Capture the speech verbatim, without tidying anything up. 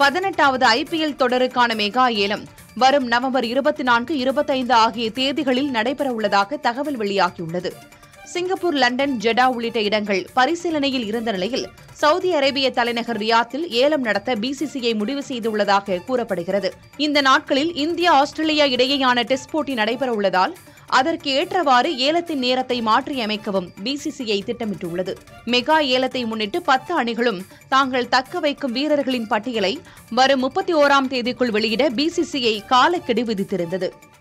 பதினெட்டாவது I P L தொடருக்கான mega ஏலம் வரும் நவம்பர் இருபத்தி நான்கு இருபத்தைந்து ஆகிய தேதிகளில் நடைபெறவுள்ளதாக தகவல் வெளியாகியுள்ளது. சிங்கப்பூர், லண்டன், ஜெடா உள்ளிட்ட இடங்கள் பரிசீலனையில் இருந்த நிலையில் சவுதி அரேபிய தலைநகர் ரியாத்தில் ஏலம் நடத்த பி சி சி ஐ முடிவு செய்துள்ளதாக கூறப்படுகிறது. இந்த நாட்களில் இந்தியா, ஆஸ்திரேலியா இடையேயான டெஸ்ட் போட்டி நடைபெறவுள்ளதால் அதற்கு ஏற்றவாறு ஏலத்தின் நேரத்தை மாற்றியமைக்கவும் பி சி சி ஐ திட்டமிட்டுள்ளது. மெகா ஏலத்தை முன்னிட்டு பத்து அணிகளும் தாங்கள் தக்க வைக்கும் வீரர்களின் பட்டியலை வரும் முப்பத்தி ஓராம் தேதிக்குள் வெளியிட பி சி சி ஐ காலக்கெடு விதித்திருந்தது.